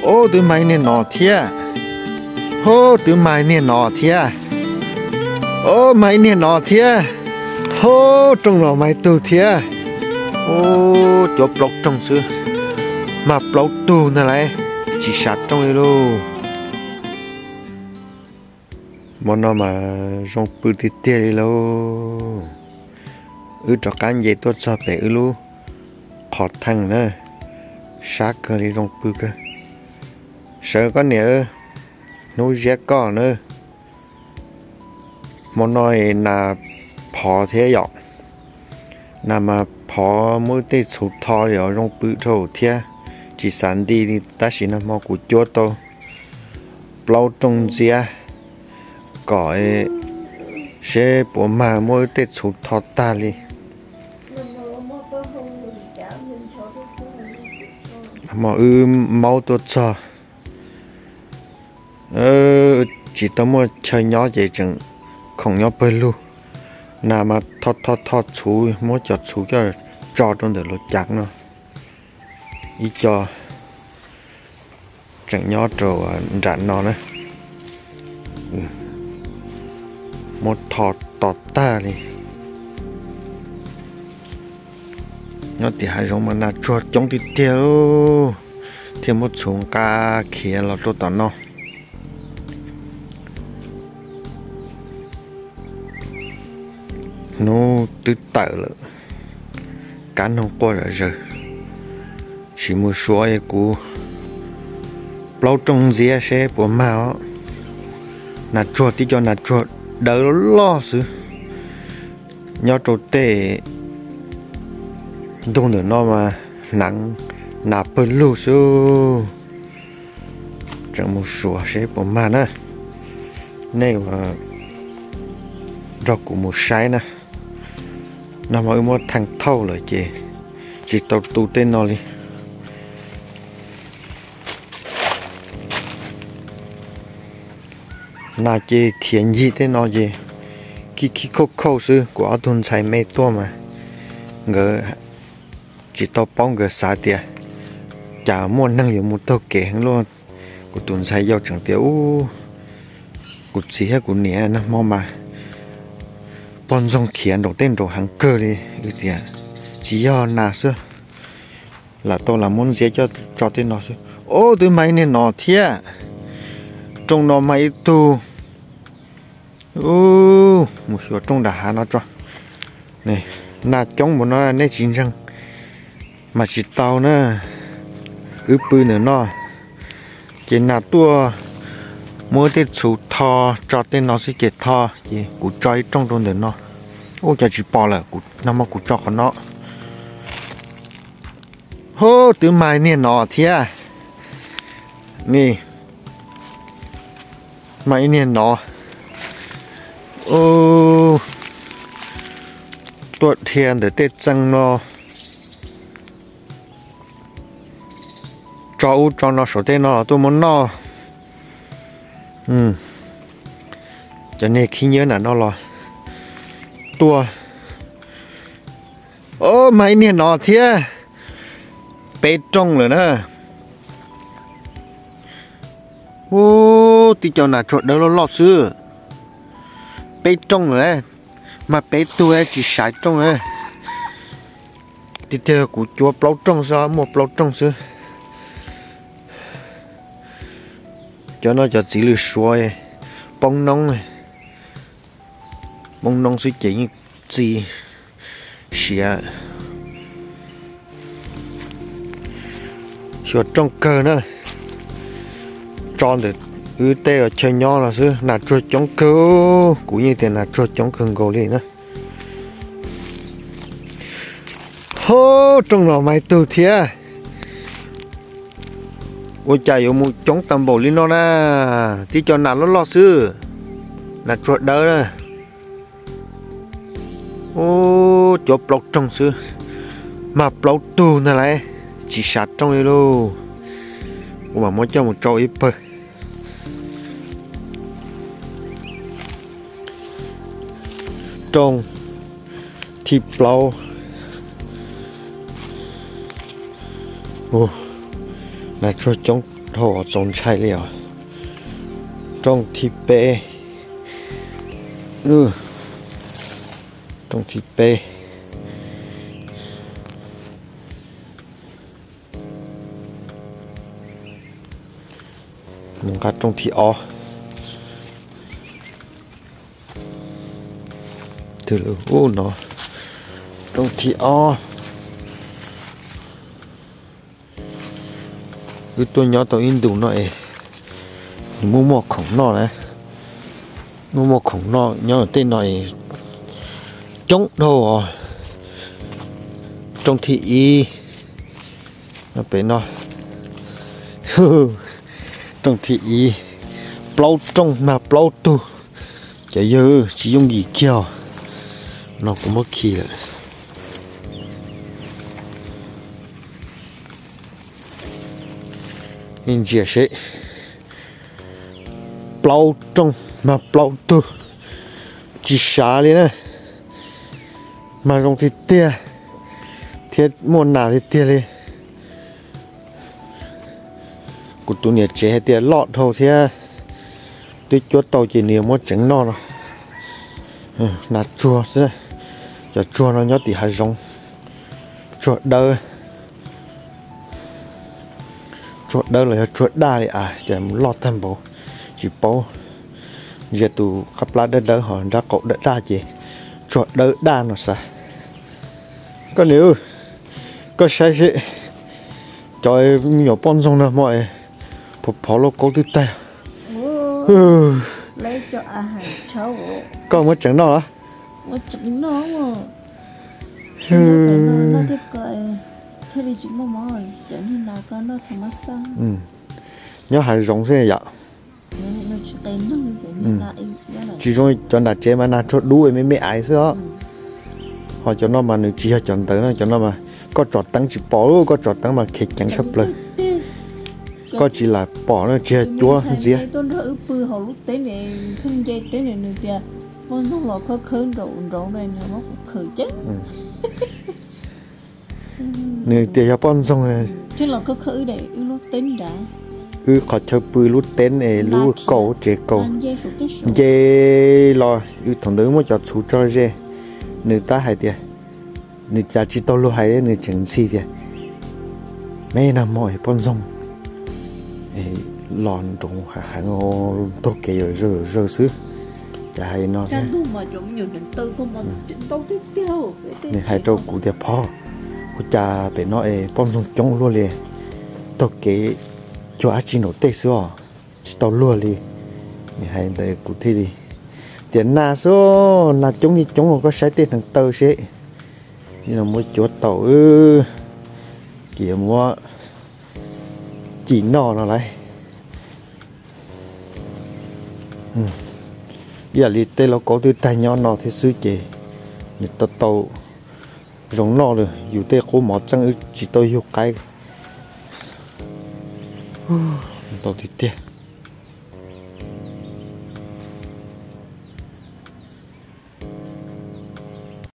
ô từ mày nè nọ thia hô từ mày nè nọ thia ô mày nè nọ thia hô trong lò mày tu thia ô chụp lọc trong xưa mà lọc tu này lại chỉ sát trong đây luôn món nào mà rong bự thì tê luôn cho cá gì tốt cho bé luôn khó thằng nữa sát cái đi rong bự cơ sợ có nữa nuôi dê con nữa món nói là phò thế dọc nà mà phò mỗi tết sụt thò rồi rong bự thầu thế chỉ sản đi thì ta chỉ là mò của chúa tôi lâu trong dê gọi sẽ bộ mà mỗi tết sụt thò ta đi mà máu tốt cho chỉ tao mua chơi nhỏ vậy chừng không nhỏ bơi luôn nà mà thọt chú mua chọt chú cho trong để lột chặt nó ý cho chẳng nhỏ trâu rạn nó nữa một thọt tọt ta đi nó thì hai giống mà na chuột trong thì tiêu thêm một xuống cá khía là tốt tao nó tự tạo了cá không qua rồi chỉ một số ấy cũ lâu trong dĩa sẽ bỏ màu là chuột tí cho là chuột đỡ lo sự nhau trâu tê đông được nó mà nặng nạp bớt lú số chẳng một số sẽ bỏ màu nữa này mà rau của một sai nè nằm ở một thằng thâu rồi chỉ tao tu tên nó đi là chị khiến gì tên nó gì khi khâu sư của tuần sai mê to mà ngờ chỉ tao bong ngờ xả tiền chả muốn năng dụng một tao kể luôn của tuần sai giao chẳng tiêu của chỉ hay của nè nó mò mà bọn dòng khiến đầu tên đồ hàng cơ đi cái chỉ do nà xưa là tôi là muốn dễ cho tên nó xưa ô từ mày nên nó thia trong nó mày tu ô một số trong đã hà nó cho này nà chống của nó nên chín răng mà chỉ tao nữa bự nữa nó chỉ nà tua mỗi cái chủ thò cho tên nó sẽ kết thò gì cũng cho trong trong được nó ô cho chỉ bỏ là cũng nằm mà cũng cho nó hô từ mai nè nó thia nè mai nè nó ô tuột thiền để tết trăng nó cho nó số tên nó tôi muốn nó cho nên khi nhớ là nó là tua ô mày nè nó thia bê trong rồi nè ô tí cho là chuột đâu nó lọt xưa bê trong rồi mà bê tua chỉ sải trong rồi tí theo của chúa plau trong sao một plau trong xưa cho nó cho chỉ lừa xuôi bông nông suy chỉ gì xỉa chuột trong cơ nữa tròn được tê ở chơi nhỏ là xưa là chuột trong cơ cũng như thế là chuột trong cơ gồ lên nữa hô trong lò mày tu thia ôi trời ơi một chống tầm bổ lên nó nè tí cho nào nó lo xưa là chuột đỡ nè ô chỗ blog trong xưa mà blog tu này lại chỉ sát trong đây luôn mà muốn cho một trâu ít bơ trong thịt blog ô là cho chống thô trồng chai liều trong thịt bê trong thịt bê mình cắt trong thịt o từ từ nó trong thịt o cái tôi nhớ tao in đủ này mua một khổng nọ này mua một khổng nọ nhớ tên này chống đồ trong thị y nó phải nó trong thị y plau trong mà plau tu chả dơ chỉ dùng gì kia nó cũng mất khi rồi in chia sẻ plau trong mà plau tu chỉ xả lên này mà trong thì tia thiết môn nào thì tia lên của tụi nhà trẻ tia lọt thôi thế tôi chốt tàu chỉ nhiều một trứng no rồi là chua thế cho chua nó nhớ thì hay rong chua đơ chuột đâu là chuột đa đấy à chỉ lọt thêm bộ chỉ bao giờ tụ khắp lá đất họ ra cậu đất đa gì chuột đỡ đa nó sao có nếu có sai gì cho nhiều con rong nữa mọi phục phó lô cố tư tay lấy cho ai cháu có mất chẳng đó đó mất chẳng nó mà nó thích coi thế thì chỉ mò cho nên là con nó thầm sang nhớ hay rong thế vậy nó chỉ tên nó như thế là chỉ rồi cho đặt chế mà na chốt đuôi mấy ai xưa họ cho nó mà nữ chỉ chọn tới nó cho nó mà có chọt tăng chỉ bỏ có chọt tăng mà khét chẳng sắpเลยcó chỉ là bỏ nó chia chúa gì tôi rỡ bự họ lúc tới này không dây tới này nữa kìa con xong lọ có khơi rộng này nó khởi chết nè tiền cho con xong rồi chứ là có khơi để lúc tính đã khó chơi bự lúc tên này lúc cầu chế cầu dây dê lo thằng đứa mới cho chú cho dê người ta hay tiền người ta chỉ tao lo hay đấy người chẳng gì tiền mấy năm mọi con rong lòn trồng khá ngô tốt kể rồi rồi xứ chả hay nó thế mà trồng nhiều lần tư không mà chuyện tao tiếp theo này hai trâu cụ đẹp po cụ cha phải nói con rong chống luôn liền tốt kể cho ai chỉ nổi tê xưa tao luôn liền này hai đời cụ thi đi tiền na số là chống đi chống có sai tiền thằng tơ sẽ như là mua chuột tàu kiểu mua chỉ nó lại giờ li tê nó có từ tay nhỏ nó thì sư chị người ta tàu giống nó rồi dù tê có mỏ trắng chỉ tôi hiểu cái tàu thì tê